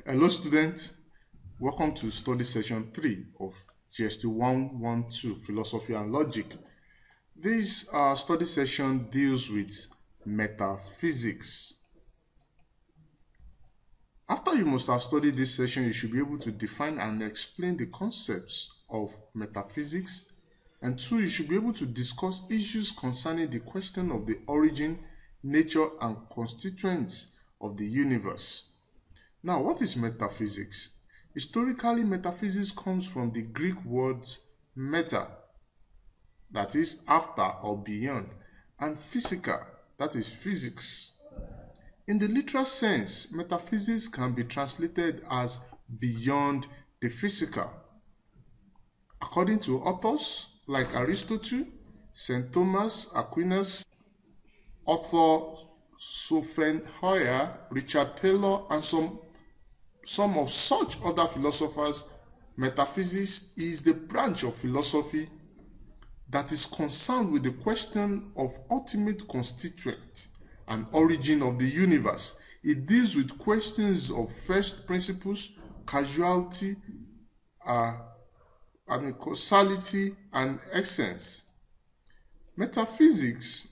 Hello students, welcome to study session 3 of GST 112 Philosophy and Logic. This study session deals with metaphysics. After you must have studied this session, you should be able to define and explain the concepts of metaphysics. And 2, you should be able to discuss issues concerning the question of the origin, nature, and constituents of the universe. Now, what is metaphysics? Historically, metaphysics comes from the Greek words meta, that is after or beyond, and physica, that is physics. In the literal sense, metaphysics can be translated as beyond the physical. According to authors like Aristotle, St. Thomas Aquinas, Arthur Schopenhauer, Richard Taylor, and some of such other philosophers, metaphysics is the branch of philosophy that is concerned with the question of ultimate constituent and origin of the universe. It deals with questions of first principles, causality, causality, and essence. Metaphysics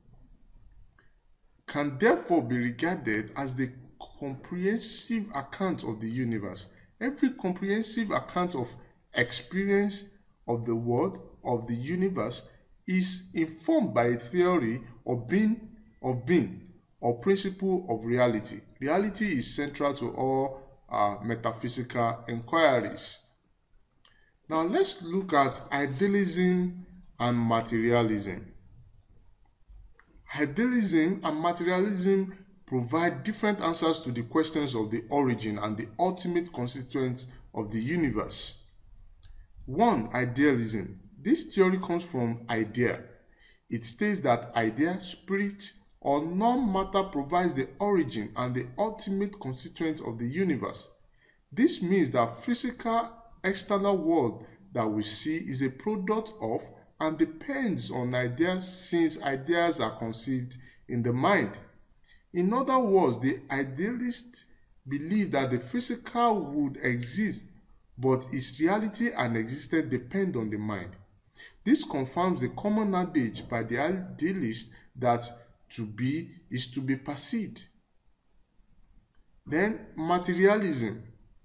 can therefore be regarded as the comprehensive account of the universe. Every comprehensive account of experience of the world, of the universe, is informed by a theory of being or principle of reality. Reality is central to all metaphysical inquiries. Now let's look at idealism and materialism. Idealism and materialism provide different answers to the questions of the origin and the ultimate constituents of the universe. 1. Idealism. This theory comes from idea. It states that idea, spirit, or non-matter provides the origin and the ultimate constituent of the universe. This means that physical external world that we see is a product of and depends on ideas, since ideas are conceived in the mind. In other words, the idealists believe that the physical would exist, but its reality and existence depend on the mind. This confirms the common adage by the idealist that to be is to be perceived. Then materialism.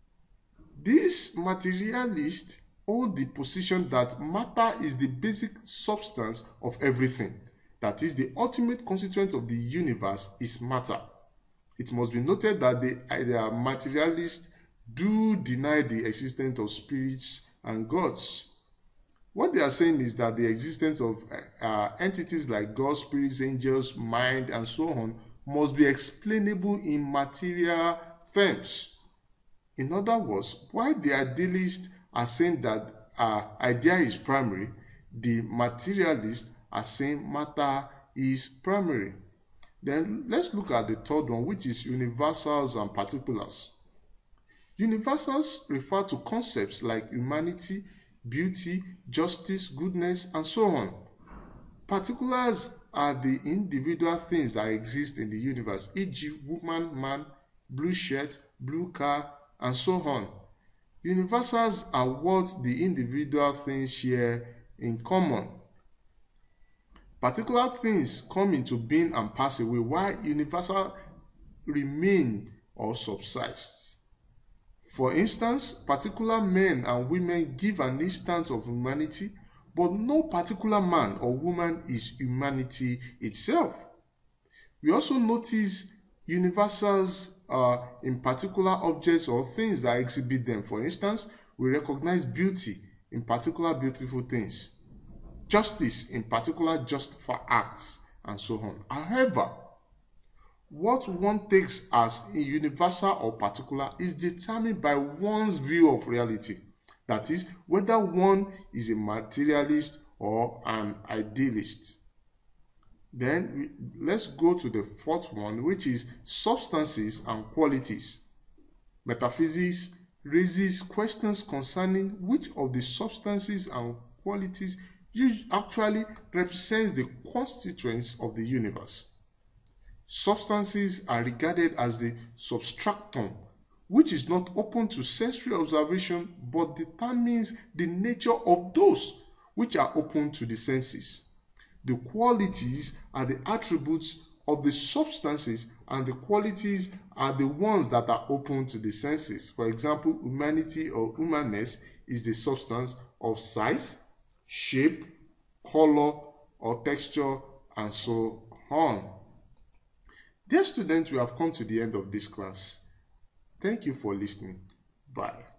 These materialists hold the position that matter is the basic substance of everything. That is, the ultimate constituent of the universe is matter. It must be noted that the materialists do deny the existence of spirits and gods. What they are saying is that the existence of entities like God, spirits, angels, mind, and so on must be explainable in material terms. In other words, while the idealists are saying that idea is primary, the materialists are saying matter is primary. Then let's look at the third one, which is universals and particulars. Universals refer to concepts like humanity, beauty, justice, goodness, and so on. Particulars are the individual things that exist in the universe, e.g., woman, man, blue shirt, blue car, and so on. Universals are what the individual things share in common. Particular things come into being and pass away, while universal remain or subsist. For instance, particular men and women give an instance of humanity, but no particular man or woman is humanity itself. We also notice universals in particular objects or things that exhibit them. For instance, we recognize beauty in particular beautiful things, justice in particular just for acts, and so on. However, what one takes as a universal or particular is determined by one's view of reality. That is, whether one is a materialist or an idealist. Then let's go to the fourth one, which is substances and qualities. Metaphysics raises questions concerning which of the substances and qualities actually represents the constituents of the universe. Substances are regarded as the substratum which is not open to sensory observation but determines the nature of those which are open to the senses. The qualities are the attributes of the substances, and the qualities are the ones that are open to the senses. For example, humanity or humanness is the substance of size, shape, color, or texture, and so on. Dear students, we have come to the end of this class. Thank you for listening. Bye.